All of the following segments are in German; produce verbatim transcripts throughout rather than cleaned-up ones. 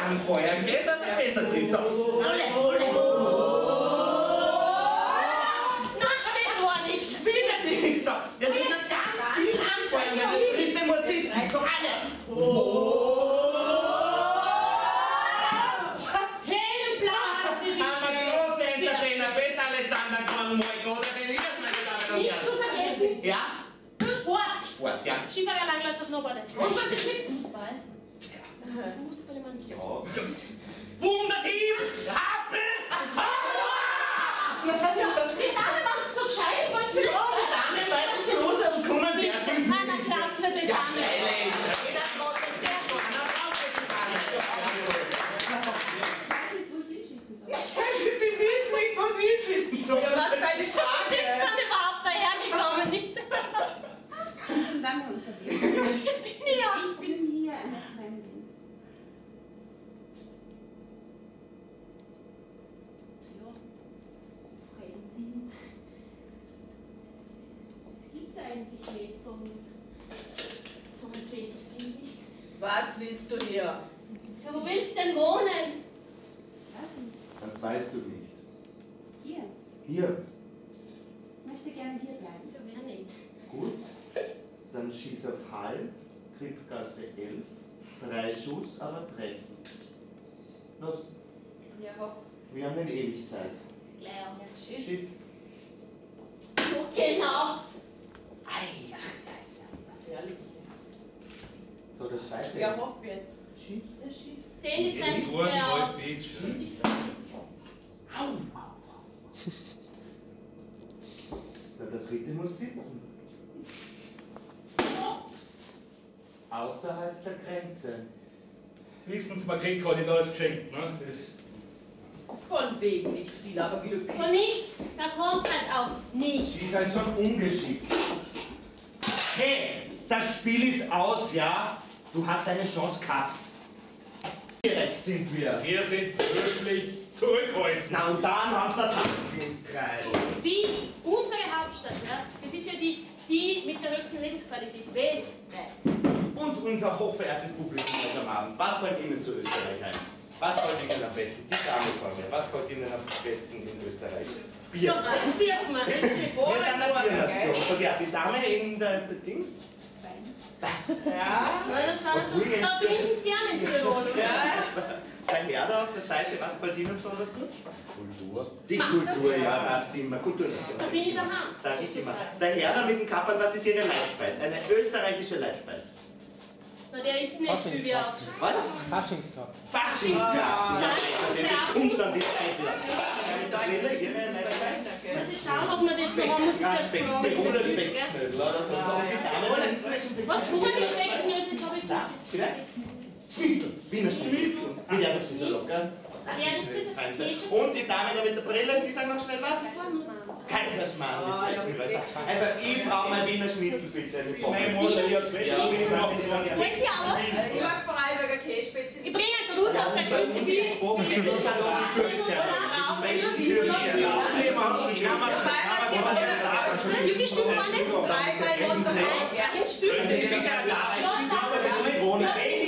anfeuern, gell, dass er besser trifft. So. Ole, ole. Nein, das war nichts. Wieder nichts. So. Ja, die müssen ganz viel anfeuern, weil der dritte muss sitzen. So alle. Ja? Du Sport! Sport, ja. Skifahrer, Langläufer, Snowboarder. Und was ist mit Fußball? Ja. Fußball immer nicht. Ja. Wunderteam! Rappel! Die Dame macht so gescheit, das wollte ich Ja, die Dame weiß es los und kommen sehr schön. Einer Klasse, die Ja, Dame. jeder Gott ist sehr gut. Na, braucht ihr die Dame. Sie wissen nicht, was ich schießen soll. Ja, was für eine Frage? Ich bin überhaupt dahergekommen, nicht? Schon lange unterwegs. Das bin ich ja. Ich bin hier eine Fremdin. Ja, Fremdin. Das gibt's eigentlich nicht bei uns. So ein Plätzchen nicht. Was willst du hier? Ja, wo willst du denn wohnen? Das weißt du nicht. Hier. Hier. Ich möchte gerne hier bleiben. Ja, wer nicht? Gut. Dann schieß auf Hall, Krippgasse elf, drei Schuss, aber treffen. Los, Ja, hopp. wir haben eine Ewigkeit. Ist gleich aus. Schiss. Schieß. Oh, genau. Ei, Ehrlich. so, der zweite. Ja, hopp jetzt. Schieß. Der schießt. Zehn die Zeit ist Tor, leer zwei aus. Pitch. Au, au, au. Der, der dritte muss sitzen. Außerhalb der Grenze. Wissen Sie, man kriegt heute alles geschenkt. Ne? Das Von wegen nicht viel, aber glücklich. Von nichts, da kommt halt auch nichts. Sie sind schon ungeschickt. Hey, das Spiel ist aus, ja? Du hast eine Chance gehabt. Direkt sind wir. wir sind höflich zurückhaltend. Na und dann haben wir das Handlungskreis. Wie unsere Hauptstadt, ja? Das ist ja die, die mit der höchsten Lebensqualität weltweit. Und unser hochverehrtes Publikum heute am Abend. Was fällt Ihnen zu Österreich ein? Was fällt Ihnen am besten? Die Dame vor mir. Was fällt Ihnen am besten in Österreich? Bier. Ja, das sieht man. Das sieht man. Wir sind eine Biernation. So, ja, die Dame in der Dings. Ja. Weil das war, da trinken sie gerne in Tirol. oder? Ja. Der Herr da auf der Seite, was fällt Ihnen besonders gut? Kultur. Die Kultur, ja, das sind wir. Kulturnation. Da bin ich daheim. Sag ich immer. Der Herr da mit dem Kapperl, was ist Ihre Leibspeise? Eine österreichische Leibspeise. Na, der ist nicht wie wir aus. Was? Faschingskraft. Faschingskraft. Ja, das ist kommt dann die Zeit wieder. Muss ich schauen, ob man das noch haben muss. Ich Ja, das Speck, fragen. Tirol Specknödel oder so. So ist die Dame. Was tun die Specknödel? Das habe ich Na, gesagt. bitte? Schnitzel, Wiener Schnitzel. Mit der Pizza locker. Ja, das ist ein Ketchup. Und die Dame da mit der Brille, Sie sagen noch schnell was? Kaiserschmarrn, das fällt mir besser. Also ich brauche mein Wiener Schnitzel bitte. Mit Pommes. Meine Mutter, die hat zwei Ja, Stunden ich gemacht. mag die Wollen Sie auch was? Ich mag Vorarlberger Käsespätzle. Ich bringe einen Gruß auf der Küche. Und die Oben, die sind auch die Kürzkerne. Welches Kürzkerne? Wie viele Stück waren das? Drei, drei, und drei. Ja, Ein Stück. Ohne.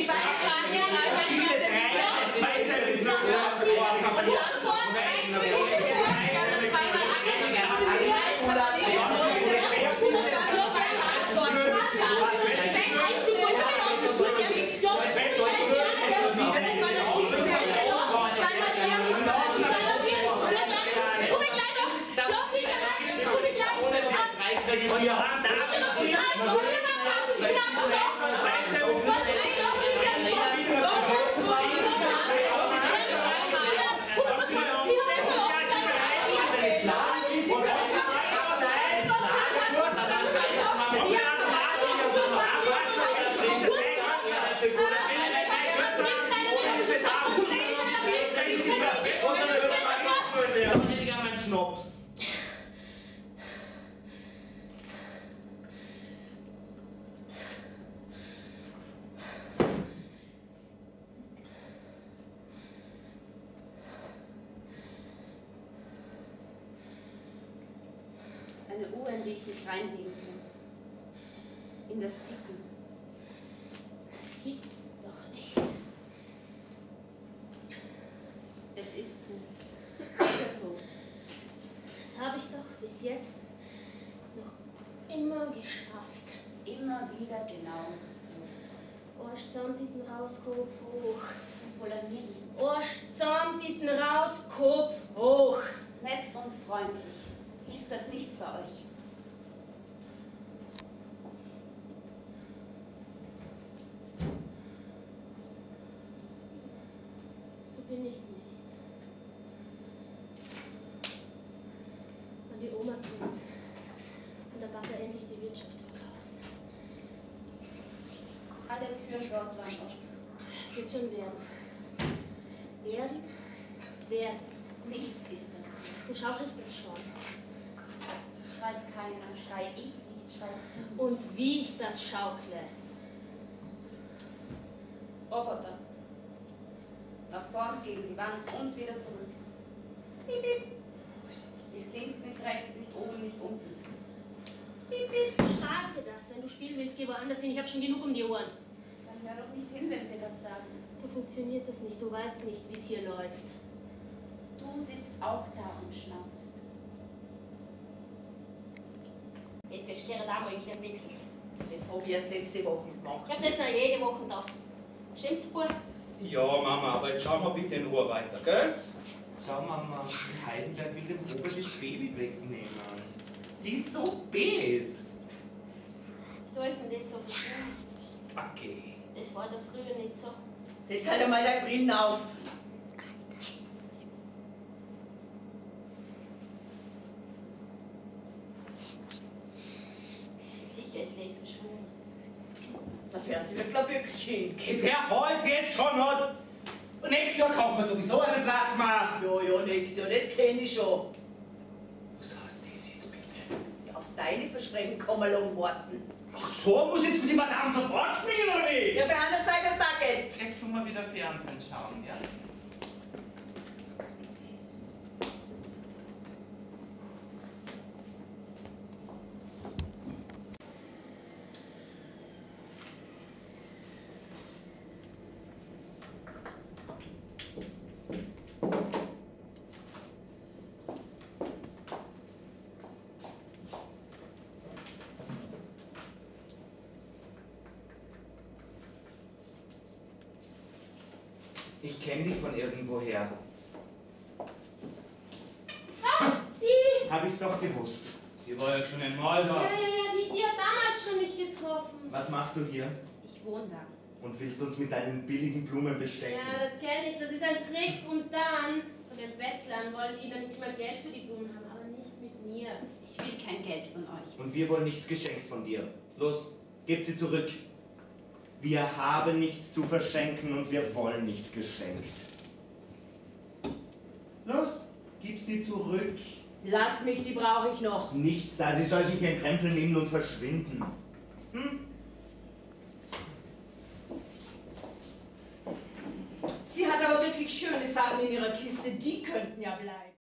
Schnaps. Eine Uhr, in die ich mich reinlegen könnte. In das Ticken. Das gibt's doch nicht. jetzt noch immer geschafft. Immer wieder genau so. Arsch zusammen, Titten raus, Kopf hoch. Was wollen wir lieben? Arsch zusammen, Titten raus, Kopf hoch. Nett und freundlich. Hilft das nichts bei euch? So bin ich nicht. Wenn die Oma kommt und der Papa endlich die Wirtschaft verkauft. Alle Türen dort waren offen. Es wird schon werden. Werden? Werden. Nichts ist das. Du schaukelst das schon. Schreit keiner, schrei ich nicht, schreist du. Und wie ich das schaukle. Roboter. Nach vorn gegen die Wand und wieder zurück. Piep, piep. Nicht links, nicht rechts, nicht oben, nicht unten. Piep, piep. Spart dir das, wenn du spielen willst, geh woanders hin. Ich habe schon genug um die Ohren. Dann hör doch nicht hin, wenn sie das sagen. So funktioniert das nicht. Du weißt nicht, wie es hier läuft. Du sitzt auch da und schnaufst. Jetzt wirst du da mal wieder wechseln. Das habe ich erst letzte Woche gemacht. Ich habe das noch jede Woche da. Stimmt's, Bub? Ja, Mama, aber jetzt schauen wir bitte in Ruhe weiter, gell? Schau Mama, Heidelberg will dem Robert das Baby wegnehmen. Sie ist so bes. Wieso ist denn das so verschwunden? Okay. Das war doch früher nicht so. Setz halt einmal deine Brillen auf. Sicher ist das verschwunden. Der Fernseher wird glaub wirklich hin. Okay, der holt jetzt schon noch. Und nächstes Jahr kaufen wir sowieso einen Plasma. Ja, ja, nix, ja, das kenne ich schon. Was heißt das jetzt bitte? Ja, auf deine Versprechen kann man lang warten. Ach so, muss jetzt für die Madame sofort spielen, oder wie? Ja, für anders zeigt das da geht. Jetzt tun wir wieder Fernsehen schauen, ja? Ich kenne die von irgendwoher. Ah, die! Hab ich's doch gewusst. Die war ja schon einmal Ja, da. ja, ja, die ihr damals schon nicht getroffen. Was machst du hier? Ich wohne da. Und willst uns mit deinen billigen Blumen bestechen? Ja, das kenne ich. Das ist ein Trick. Und dann, von den Bettlern, wollen die dann nicht mal Geld für die Blumen haben. Aber nicht mit mir. Ich will kein Geld von euch. Und wir wollen nichts geschenkt von dir. Los, gebt sie zurück. Wir haben nichts zu verschenken und wir wollen nichts geschenkt. Los, gib sie zurück. Lass mich, die brauche ich noch. Nichts da, sie soll sich ihren Krempel nehmen und verschwinden. Hm? Sie hat aber wirklich schöne Sachen in ihrer Kiste, die könnten ja bleiben.